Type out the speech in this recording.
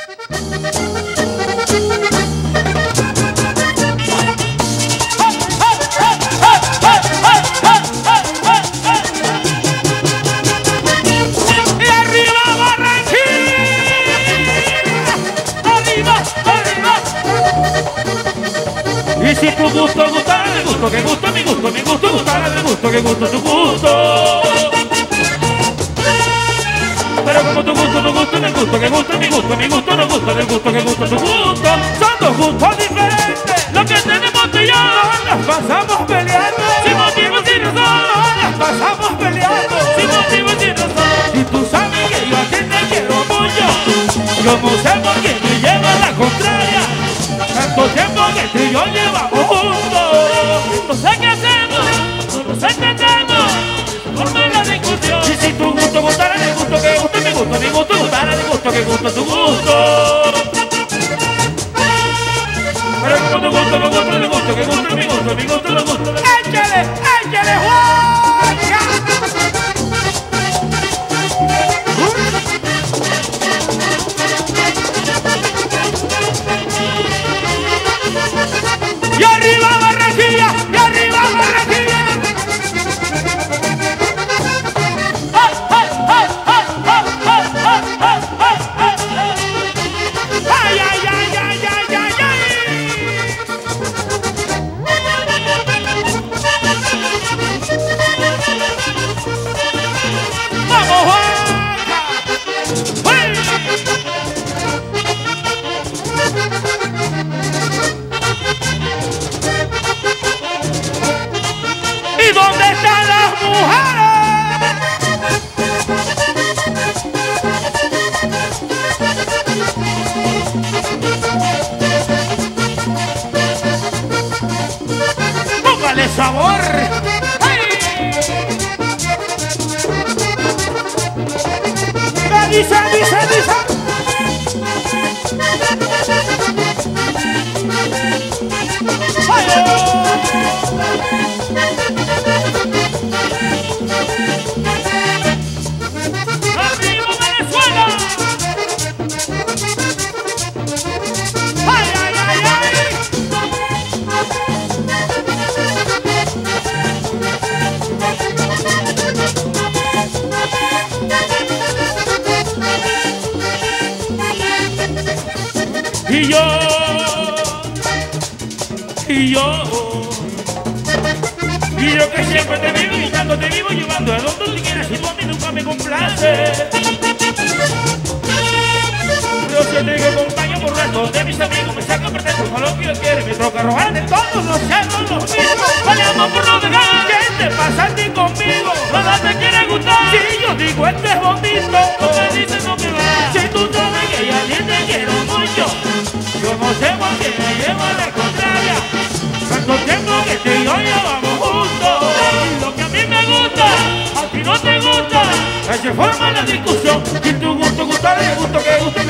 Y si tu gusto gustara de gusto, que gusto mi gusto, mi gusto gustara de gusto, que gusto tu gusto. Pero como tu gusto, mi gusto, que gusto mi gusto, mi gusto no gusta del gusto, que gusto tu gusto. Son dos gustos diferentes, lo que tenemos tú y yo. Nos pasamos peleando, sin motivo, sin razón. Nos pasamos peleando, sin motivo, sin razón. Y tú sabes que yo a ti te quiero mucho, yo no sé por qué me lleva la contraria. Tanto tiempo que tú y yo llevamos juntos, no sé qué hacemos, no nos entendemos, forma la discusión. Y si tu gusto gustara de gusto, que gusto mi gusto, mi gusto gustara de gusto, que gusto tu gusto. Pero como tu gusto, mi gusto, mi gusto, que gusto mi gusto, mi gusto no gusta. ¡Échale, échale, Juanca! ¡Y arriba Barranquilla! ¡Y arriba Barranquilla! ¡Ay, ay, ay, ay, ay, ay, ay, ay, ay, ay, ay, ay, ay, ay, ¡vamos, Juanca! ¿Y dónde están las mujeres? ¡Póngale sabor! ¡Ay! ¡Dice, dice, dice! ¡Ay! ¡Arriba Venezuela! ¡Ay, ay, ay, ay! Y yo, que siempre te vivo gritando, te vivo llevando a donde tú quieras y tú a mí nunca me complaces. Pero si te digo acompaño por resto de mis amigos, me sacan pretextos con lo que yo quiero y me toca robar de todos los celos los mismos. Peleamos por no dejar. ¿Qué te pasa a ti conmigo? Nada te quiere gustar. Si yo digo este es bonito, tú me dices no me va. Si tú sabes que yo a ti te quiero mucho, yo no sé por qué me llevo a la contraria. Tanto tiempo que tú y yo llevamos juntos, y lo que a mí me gusta, a ti no te gusta. Ahí se forma la discusión. Si tu gusto gusta, de gusto que gusta.